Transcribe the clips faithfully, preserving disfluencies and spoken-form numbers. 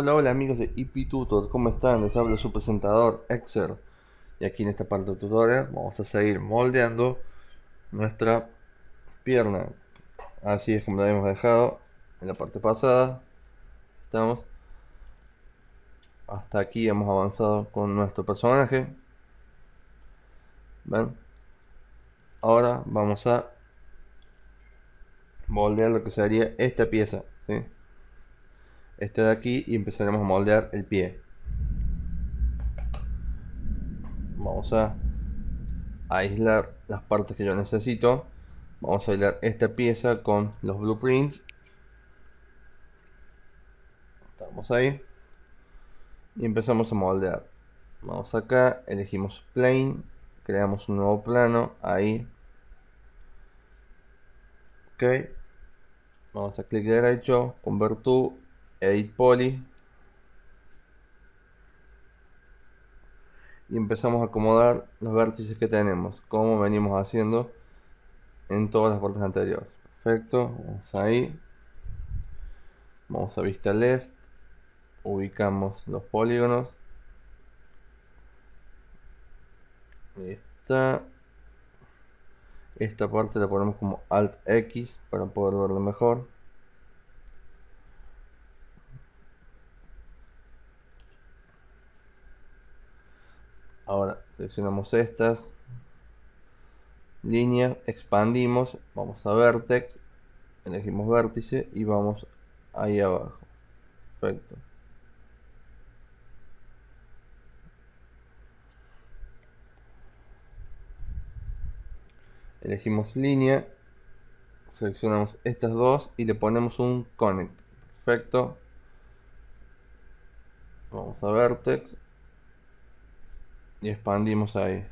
Hola, hola amigos de I P Tutor, ¿cómo están? Les habla su presentador Exer. Y aquí en esta parte del tutorial vamos a seguir moldeando nuestra pierna. Así es como la habíamos dejado en la parte pasada. Estamos hasta aquí, hemos avanzado con nuestro personaje. ¿Ven? Ahora vamos a moldear lo que sería esta pieza, ¿sí? Este de aquí, y empezaremos a moldear el pie. Vamos a aislar las partes que yo necesito. Vamos a aislar esta pieza con los blueprints. Estamos ahí y empezamos a moldear. Vamos acá, elegimos plane, creamos un nuevo plano ahí. Ok, vamos a clic derecho, convert to, edit poly, y empezamos a acomodar los vértices que tenemos como venimos haciendo en todas las partes anteriores. Perfecto, vamos ahí, vamos a vista left, ubicamos los polígonos. Esta, esta parte la ponemos como alt X para poder verlo mejor. Ahora seleccionamos estas líneas, expandimos, vamos a vertex, elegimos vértice y vamos ahí abajo. Perfecto. Elegimos línea, seleccionamos estas dos y le ponemos un connect. Perfecto. Vamos a vertex y expandimos ahí.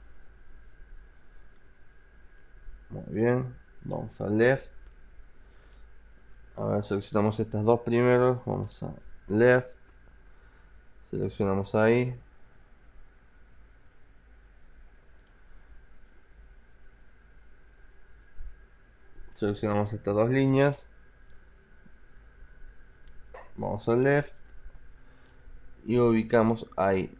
Muy bien. Vamos a left. A ver, seleccionamos estas dos primeros. Vamos a left. Seleccionamos ahí. Seleccionamos estas dos líneas. Vamos a left. Y ubicamos ahí.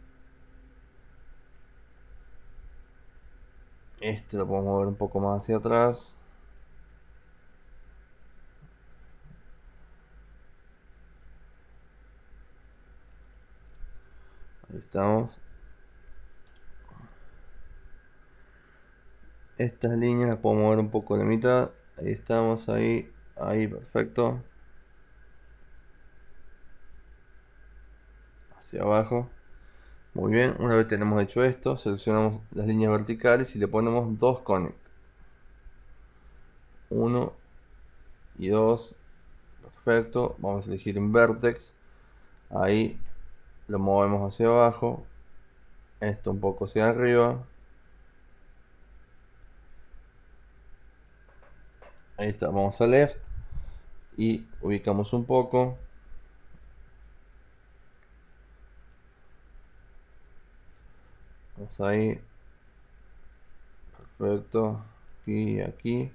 Este lo podemos mover un poco más hacia atrás. Ahí estamos. Estas líneas las puedo mover un poco de mitad. Ahí estamos, ahí, ahí, perfecto. Hacia abajo. Muy bien, una vez tenemos hecho esto, seleccionamos las líneas verticales y le ponemos dos connect. Uno y dos. Perfecto. Vamos a elegir un vertex. Ahí lo movemos hacia abajo. Esto un poco hacia arriba. Ahí está, vamos a left y ubicamos un poco. Vamos ahí. Perfecto. Aquí y aquí.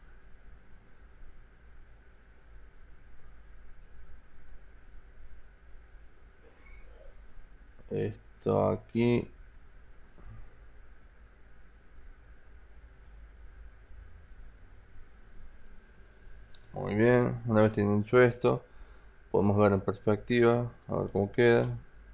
Esto aquí. Muy bien, una vez teniendo hecho esto, podemos ver en perspectiva, a ver cómo queda.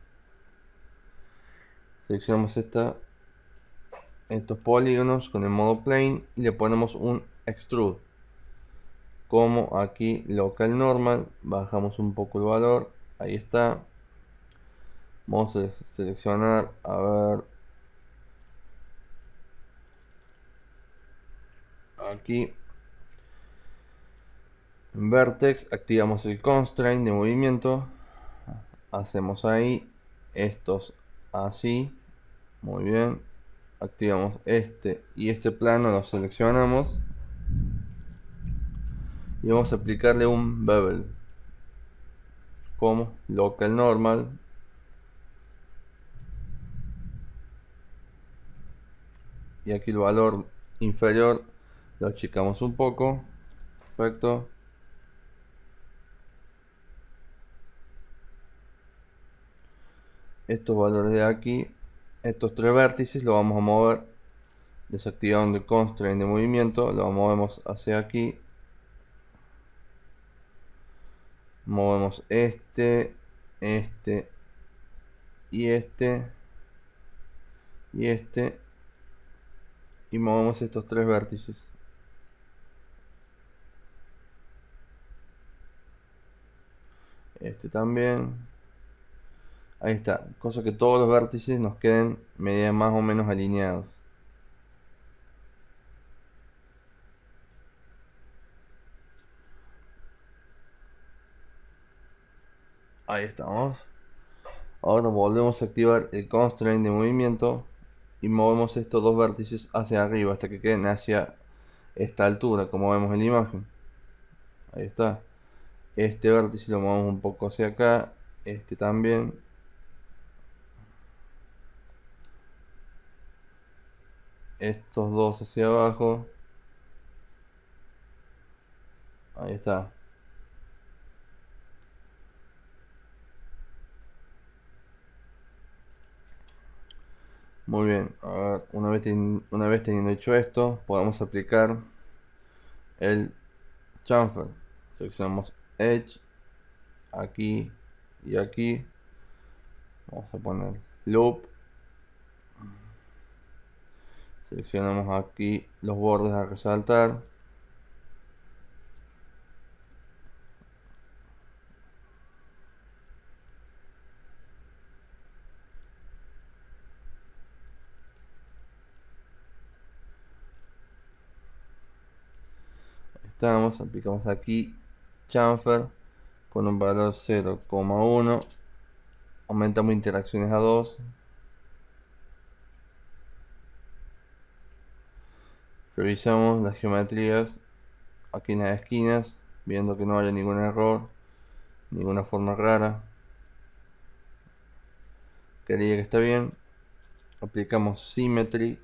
Seleccionamos esta, estos polígonos con el modo plane y le ponemos un extrude. Como aquí local normal, bajamos un poco el valor, ahí está. Vamos a seleccionar, a ver, aquí en vertex, activamos el constraint de movimiento, hacemos ahí estos así, muy bien. Activamos este y este plano, lo seleccionamos y vamos a aplicarle un bevel como local normal. Y aquí el valor inferior lo achicamos un poco. Perfecto. estos valores de aquí, estos tres vértices los vamos a mover desactivando el constraint de movimiento, lo movemos hacia aquí, movemos este, este y este y este y movemos estos tres vértices. Este también. Ahí está, cosa que todos los vértices nos queden medidas más o menos alineados. Ahí estamos. Ahora volvemos a activar el constraint de movimiento y movemos estos dos vértices hacia arriba hasta que queden hacia esta altura, como vemos en la imagen. Ahí está. Este vértice lo movemos un poco hacia acá, este también. Estos dos hacia abajo. Ahí está. Muy bien, a ver, una vez, ten, una vez teniendo hecho esto, podemos aplicar el chamfer. Seleccionamos Edge, aquí y aquí. Vamos a poner Loop. Seleccionamos aquí los bordes a resaltar. Estamos, aplicamos aquí chamfer con un valor cero coma uno, aumentamos interacciones a dos, revisamos las geometrías aquí en las esquinas, viendo que no haya ningún error, ninguna forma rara, quería que está bien, aplicamos symmetry.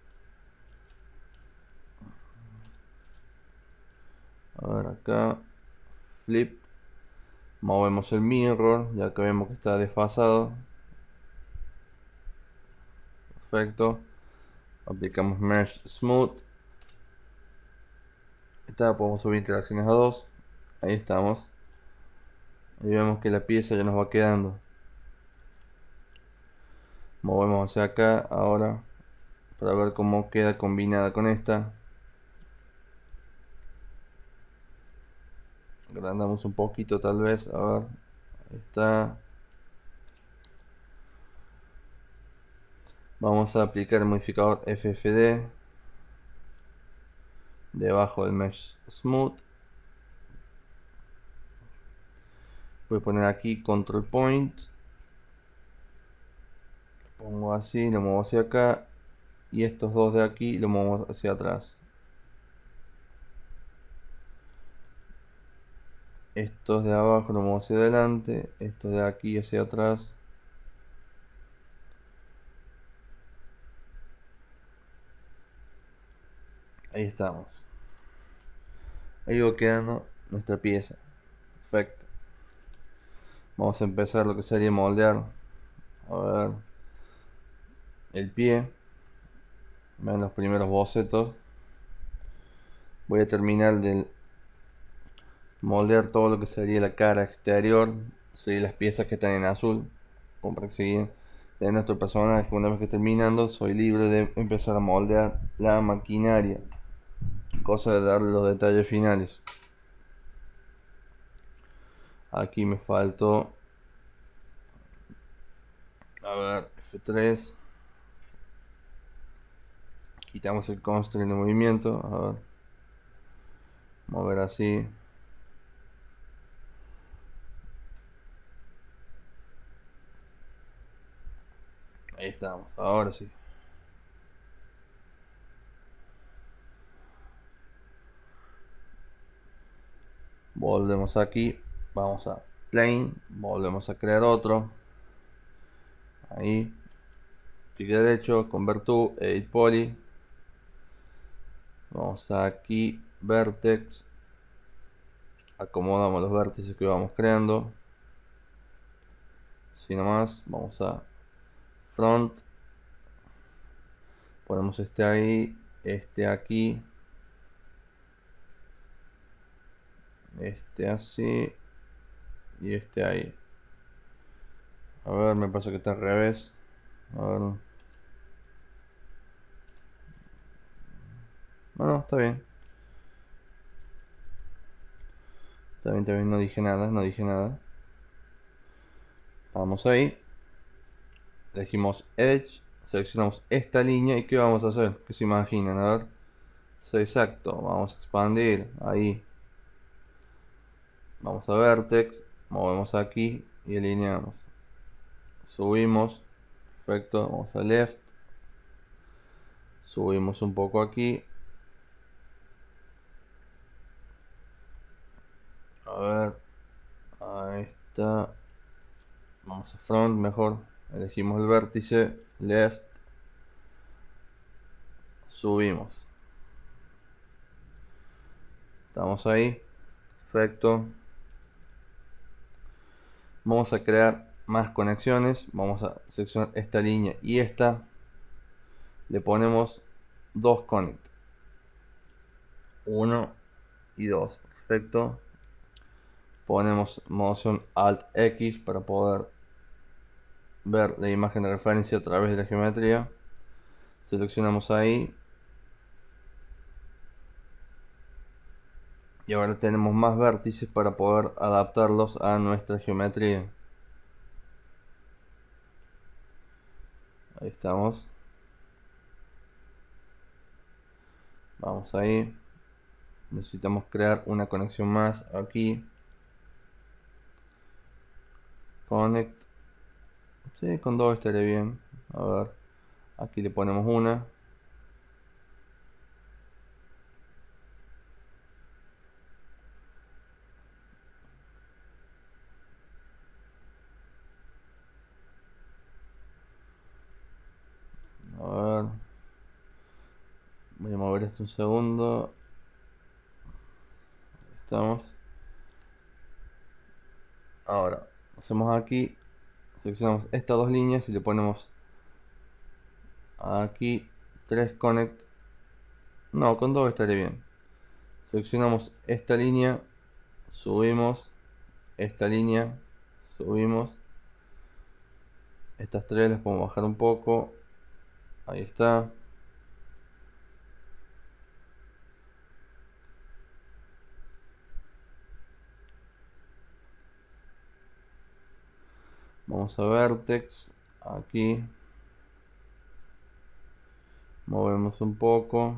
A ver acá, flip, movemos el mirror, ya que vemos que está desfasado. Perfecto. Aplicamos mesh smooth. Esta podemos subir interacciones a dos. Ahí estamos. Y vemos que la pieza ya nos va quedando. Movemos hacia acá ahora para ver cómo queda combinada con esta. Agrandamos un poquito tal vez, a ver, ahí está. Vamos a aplicar el modificador F F D debajo del Mesh Smooth. Voy a poner aquí Control Point. Lo pongo así, lo muevo hacia acá. Y estos dos de aquí lo muevo hacia atrás. Estos de abajo lo muevo hacia adelante. Estos de aquí hacia atrás. Ahí estamos. Ahí va quedando nuestra pieza. Perfecto. Vamos a empezar lo que sería moldear. A ver. El pie. Vean los primeros bocetos. Voy a terminar de moldear todo lo que sería la cara exterior. Serían las piezas que están en azul. Como para que sigan de nuestro personaje. Una vez que terminando, soy libre de empezar a moldear la maquinaria. Cosa de darle los detalles finales. Aquí me faltó, a ver, F tres. Quitamos el constraint de movimiento. A ver, mover así. Ahí estamos, ahora sí. Volvemos aquí, vamos a plane, volvemos a crear otro. Ahí, clic derecho, convert to, edit poly. Vamos aquí, vertex. Acomodamos los vértices que vamos creando. Así nomás, vamos a front, ponemos este ahí, este aquí, este así y este ahí. A ver, me pasa que está al revés. A ver. No, no, está bien. Está bien, está bien, no dije nada, no dije nada. Vamos ahí. Elegimos Edge. Seleccionamos esta línea. ¿Y qué vamos a hacer? ¿Qué se imaginan? A ver. Sí, exacto. Vamos a expandir. Ahí. Vamos a Vertex. Movemos aquí y alineamos. Subimos. Perfecto. Vamos a Left. Subimos un poco aquí. A ver. Ahí está. Vamos a Front mejor. Elegimos el vértice. Left. Subimos. Estamos ahí. Perfecto. Vamos a crear más conexiones. Vamos a seleccionar esta línea y esta. Le ponemos dos connect. uno y dos. Perfecto. Ponemos moción Alt X para poder ver la imagen de referencia a través de la geometría. Seleccionamos ahí. Y ahora tenemos más vértices para poder adaptarlos a nuestra geometría. Ahí estamos. Vamos ahí. Necesitamos crear una conexión más aquí. Connect. Sí, con dos estaría bien. A ver. Aquí le ponemos una. A ver. Voy a mover esto un segundo. Ahí estamos. Ahora, hacemos aquí. Seleccionamos estas dos líneas y le ponemos aquí tres connect. No, con dos estaría bien. Seleccionamos esta línea. Subimos. Esta línea. Subimos. Estas tres las podemos bajar un poco. Ahí está. Vamos a Vertex. Aquí. Movemos un poco.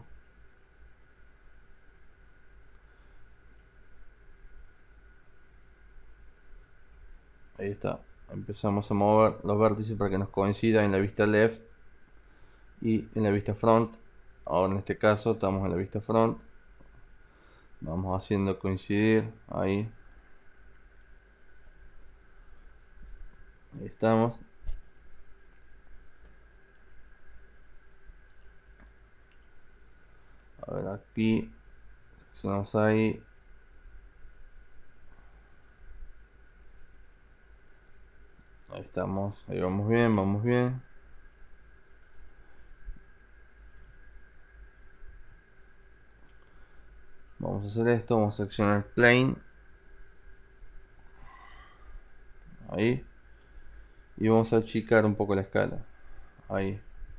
Ahí está. Empezamos a mover los vértices para que nos coincida en la vista left y en la vista front. Ahora en este caso estamos en la vista front. Vamos haciendo coincidir ahí. Ahí estamos. A ver aquí. Seleccionamos ahí. Ahí estamos. Ahí vamos bien, vamos bien. Vamos a hacer esto. Vamos a seleccionar plane. Ahí. Y vamos a achicar un poco la escala. Ahí.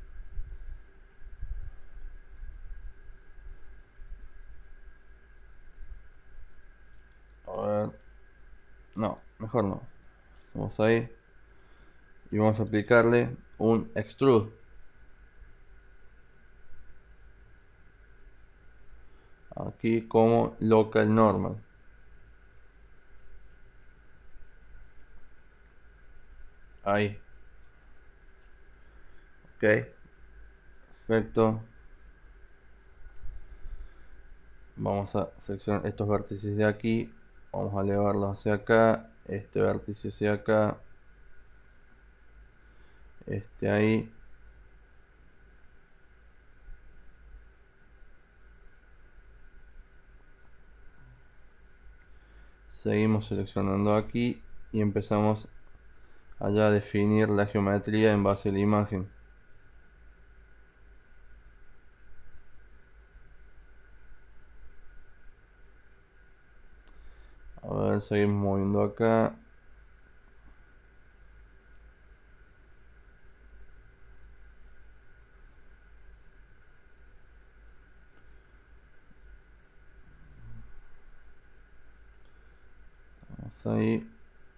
A ver. No, mejor no. Vamos ahí. Y vamos a aplicarle un extrude. Aquí como local normal. Ahí. Ok. Perfecto. Vamos a seleccionar estos vértices de aquí. Vamos a elevarlos hacia acá. Este vértice hacia acá. Este ahí. Seguimos seleccionando aquí y empezamos allá definir la geometría en base a la imagen. A ver, seguimos moviendo acá. Vamos ahí.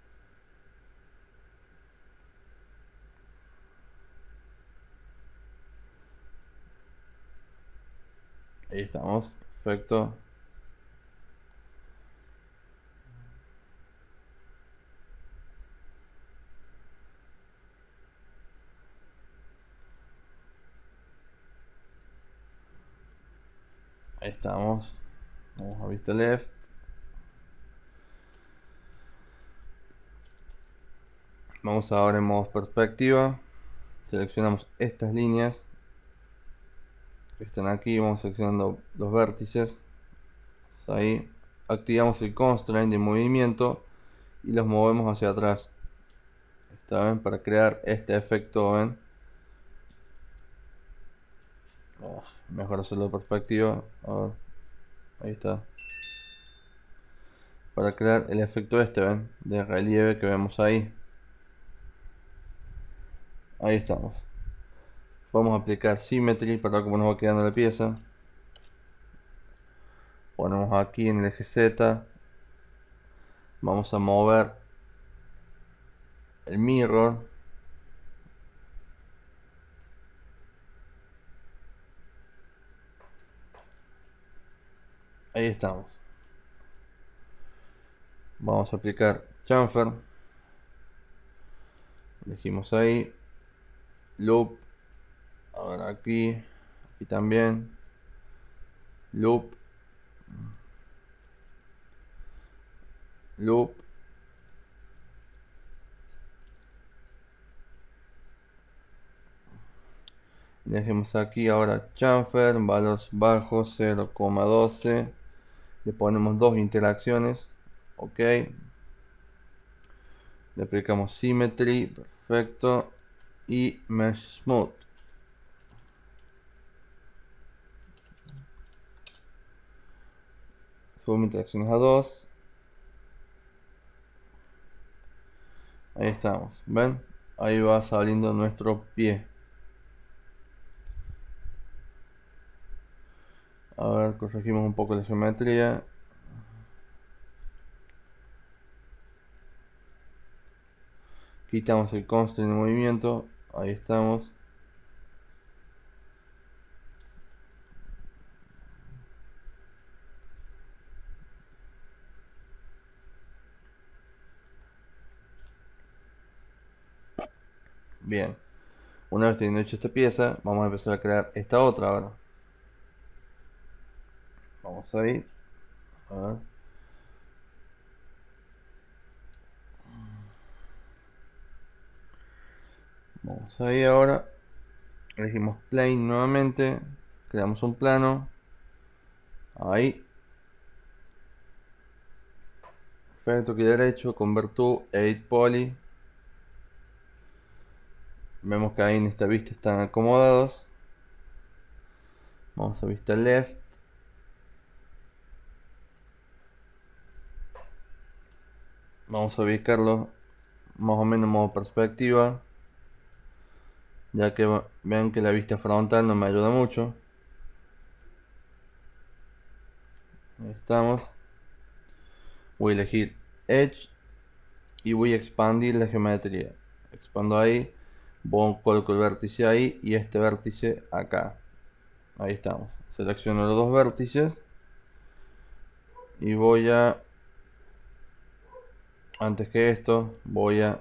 Ahí estamos, perfecto. Ahí estamos. Vamos a vista left. Vamos ahora en modo perspectiva. Seleccionamos estas líneas que están aquí. Vamos seleccionando los vértices. Ahí activamos el constraint de movimiento y los movemos hacia atrás. ¿Está bien? Para crear este efecto, ¿ven? Oh, mejor hacerlo de perspectiva. A ver. Ahí está. Para crear el efecto este, ¿ven? De relieve que vemos ahí. Ahí estamos. Vamos a aplicar Symmetry para ver cómo nos va quedando la pieza. Ponemos aquí en el eje Z. Vamos a mover el mirror. Ahí estamos. Vamos a aplicar chamfer. Elegimos ahí. Loop. Ahora aquí. Aquí también. Loop. Loop. Dejemos aquí ahora chamfer, valor bajo cero coma doce. Le ponemos dos interacciones. Ok. Le aplicamos symmetry. Perfecto. Y mesh smooth. Subimos interacciones a dos. Ahí estamos. ¿Ven? Ahí va saliendo nuestro pie. A ver, corregimos un poco la geometría. Quitamos el constraint de movimiento. Ahí estamos. Bien. Una vez teniendo hecho esta pieza, vamos a empezar a crear esta otra ahora. Vamos a ir. A ver. Vamos ahí ahora. Elegimos plane nuevamente. Creamos un plano. Ahí. Perfecto, clic derecho, Convert to, Edit Poly. Vemos que ahí en esta vista están acomodados. Vamos a vista left. Vamos a ubicarlo más o menos en modo perspectiva, ya que vean que la vista frontal no me ayuda mucho. Ahí estamos. Voy a elegir Edge y voy a expandir la geometría. Expando ahí, coloco el vértice ahí y este vértice acá. Ahí estamos. Selecciono los dos vértices y voy a, antes que esto, voy a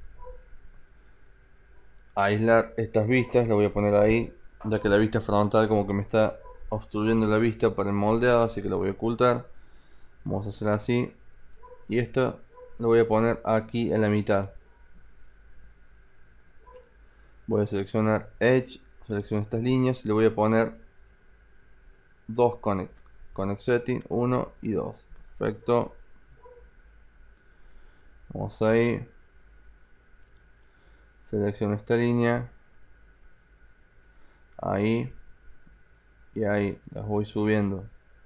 aislar estas vistas. Lo voy a poner ahí, ya que la vista frontal como que me está obstruyendo la vista para el moldeado, así que lo voy a ocultar. Vamos a hacer así, y esto lo voy a poner aquí en la mitad. Voy a seleccionar Edge, selecciono estas líneas y le voy a poner dos Connect. Connect Setting uno y dos. Perfecto. Vamos ahí. Selecciono esta línea, ahí y ahí, las voy subiendo.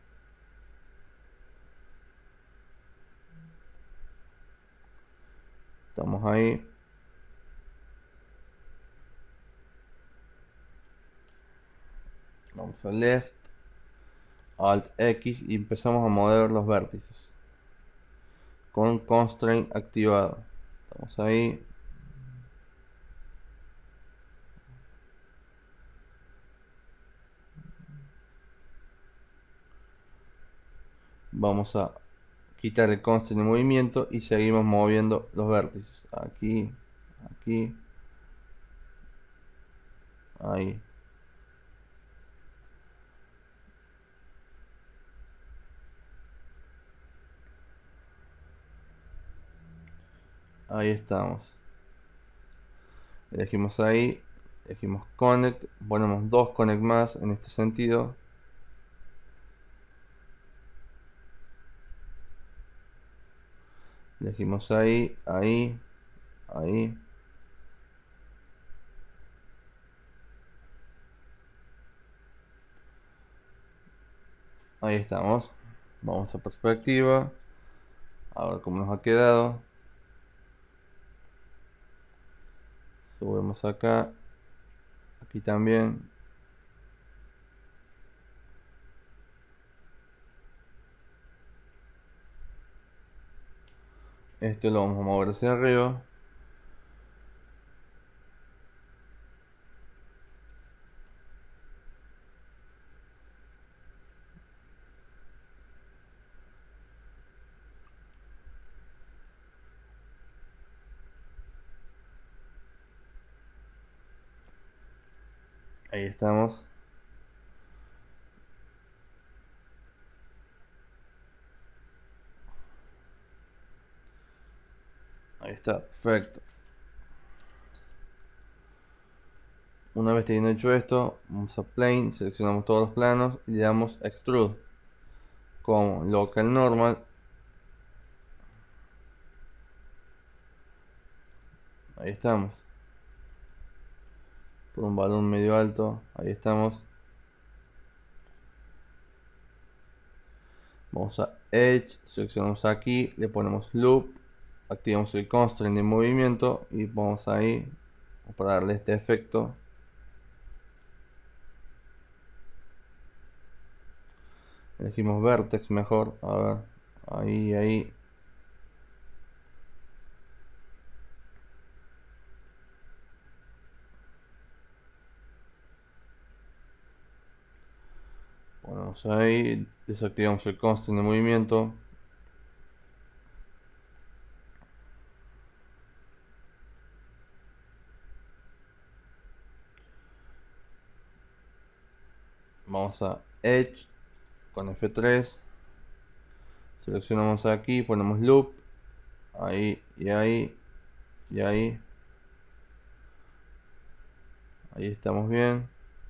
Estamos ahí. Vamos a left, alt X y empezamos a mover los vértices con constraint activado. Estamos ahí. Vamos a quitar el constraint de movimiento y seguimos moviendo los vértices. Aquí, aquí, ahí. Ahí estamos. Elegimos ahí, elegimos connect, ponemos dos connect más en este sentido. Elegimos ahí, ahí, ahí. Ahí estamos. Vamos a perspectiva. A ver cómo nos ha quedado. Subimos acá. Aquí también. Esto lo vamos a mover hacia arriba. Ahí estamos. Ahí está, perfecto. Una vez teniendo hecho esto, vamos a plane, seleccionamos todos los planos y le damos extrude como local normal. Ahí estamos. Por un balón medio alto, ahí estamos. Vamos a Edge, seleccionamos aquí, le ponemos Loop, activamos el constraint de movimiento y vamos ahí para darle este efecto. Elegimos Vertex mejor, a ver, ahí, ahí. Ponemos ahí, desactivamos el constraint de movimiento. Vamos a Edge con F tres. Seleccionamos aquí, ponemos Loop. Ahí y ahí y ahí. Ahí estamos bien.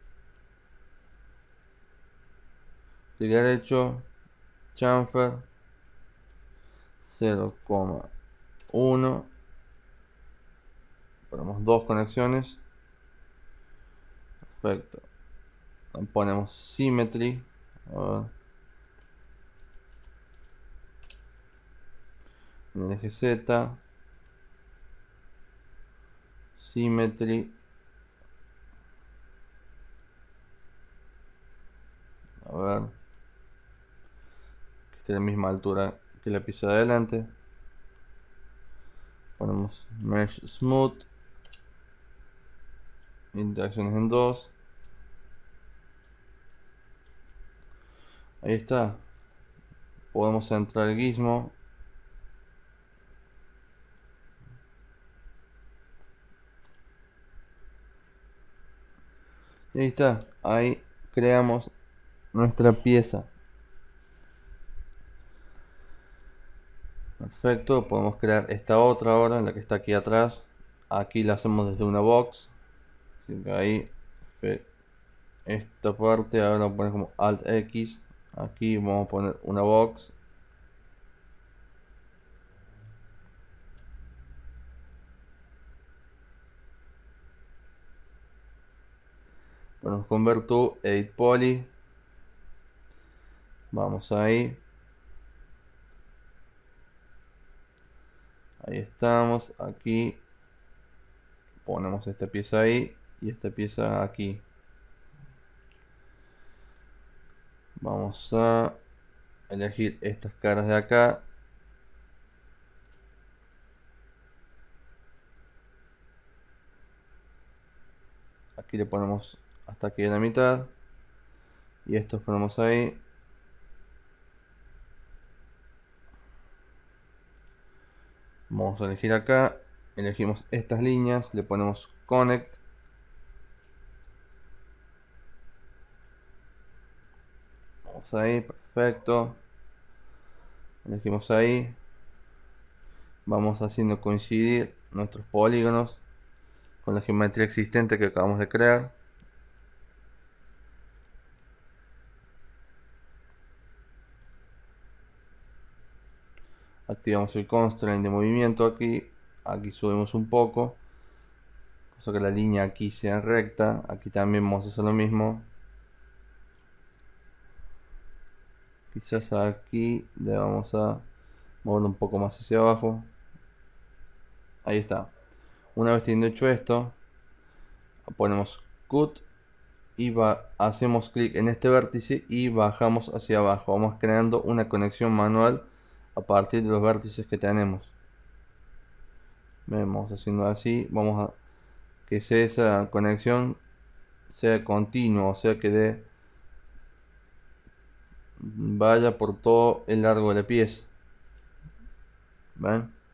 Clic derecho, chamfer cero coma uno. Ponemos dos conexiones. Perfecto. Ponemos symmetry. A ver. En el eje Z. Symmetry. A ver. Que esté a la misma altura que la pieza de adelante. Ponemos mesh smooth. Interacciones en dos. Ahí está. Podemos centrar el gizmo. Y ahí está. Ahí creamos nuestra pieza. Perfecto. Podemos crear esta otra ahora, la que está aquí atrás. Aquí la hacemos desde una box. Así que ahí esta parte ahora lo ponemos como Alt X. Aquí vamos a poner una box. Ponemos Convert to Edit Poly. Vamos ahí. Ahí estamos. Aquí ponemos esta pieza ahí y esta pieza aquí. Vamos a elegir estas caras de acá. Aquí le ponemos hasta aquí en la mitad. Y estos ponemos ahí. Vamos a elegir acá. Elegimos estas líneas. Le ponemos Connect. Vamos ahí, perfecto. Elegimos ahí. Vamos haciendo coincidir nuestros polígonos con la geometría existente que acabamos de crear. Activamos el constraint de movimiento aquí. Aquí subimos un poco, cosa que la línea aquí sea recta. Aquí también vamos a hacer lo mismo. Quizás aquí le vamos a mover un poco más hacia abajo. Ahí está. Una vez teniendo hecho esto, ponemos Cut y va, hacemos clic en este vértice y bajamos hacia abajo. Vamos creando una conexión manual a partir de los vértices que tenemos. Vamos haciendo así. Vamos a que sea esa conexión sea continua, o sea que de, vaya por todo el largo de la pieza. ¿Ven?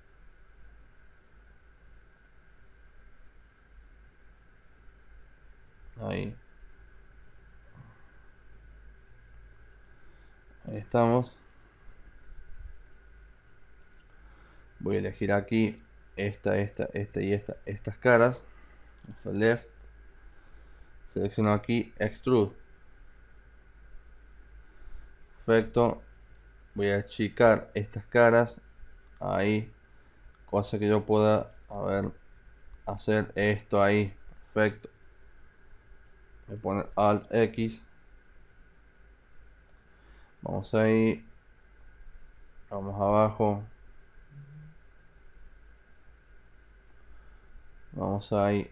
Ahí. Ahí estamos. Voy a elegir aquí esta, esta, esta y esta, estas caras. Vamos a left. Selecciono aquí Extrude. Perfecto. Voy a achicar estas caras. Ahí. Cosa que yo pueda, a ver, hacer esto ahí. Perfecto. Voy a poner Alt X. Vamos ahí. Vamos abajo. Vamos ahí.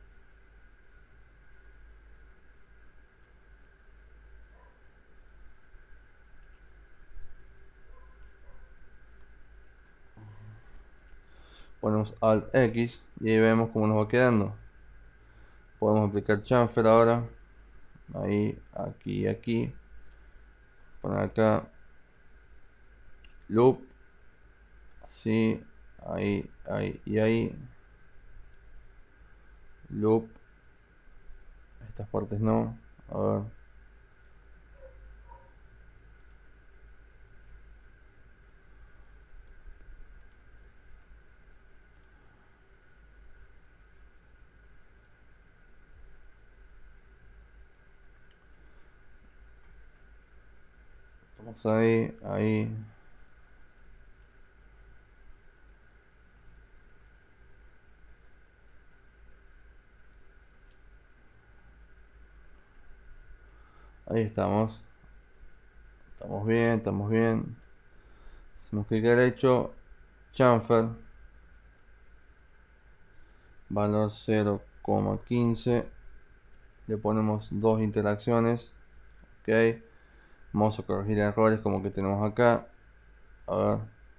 Ponemos Alt X y ahí vemos cómo nos va quedando. Podemos aplicar chamfer ahora. Ahí, aquí y aquí. Poner acá. Loop. Así. Ahí, ahí y ahí. Loop. Estas partes no. A ver. Vamos ahí, ahí. Ahí estamos. Estamos bien, estamos bien. Hacemos clic derecho. Chamfer. Valor cero coma quince. Le ponemos dos interacciones. Ok. Vamos a corregir errores como que tenemos acá. A ver.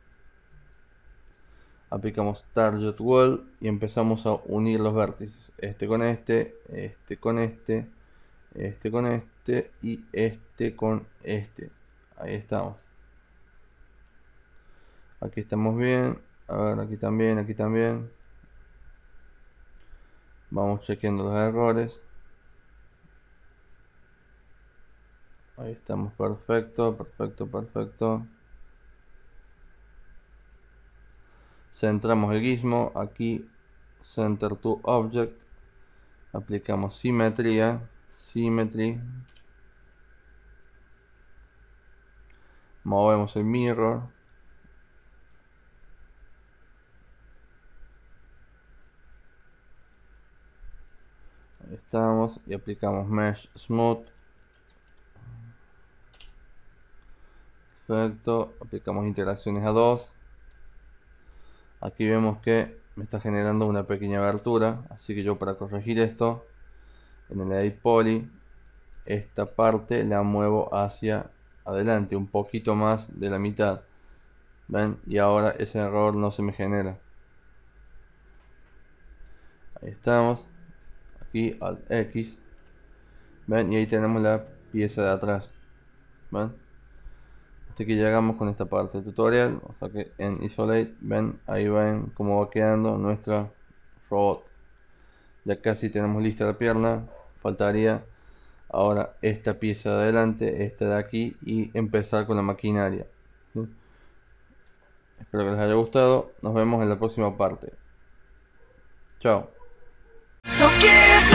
Aplicamos Target Weld y empezamos a unir los vértices. Este con este, este con este, este con este y este con este. Ahí estamos. Aquí estamos bien. A ver, aquí también, aquí también. Vamos chequeando los errores. Ahí estamos, perfecto, perfecto, perfecto. Centramos el gizmo, aquí Center to Object. Aplicamos simetría, Symmetry. Movemos el mirror. Ahí estamos y aplicamos Mesh Smooth. Perfecto, aplicamos interacciones a dos. Aquí vemos que me está generando una pequeña abertura, así que yo para corregir esto, en el Edit Poly, esta parte la muevo hacia adelante, un poquito más de la mitad. ¿Ven? Y ahora ese error no se me genera. Ahí estamos. Aquí Alt X. ¿Ven? Y ahí tenemos la pieza de atrás. ¿Ven? Hasta que llegamos con esta parte del tutorial. O sea que en Isolate, ven, ahí ven cómo va quedando nuestra robot. Ya casi tenemos lista la pierna. Faltaría ahora esta pieza de adelante, esta de aquí, y empezar con la maquinaria. ¿Sí? Espero que les haya gustado. Nos vemos en la próxima parte. Chao. So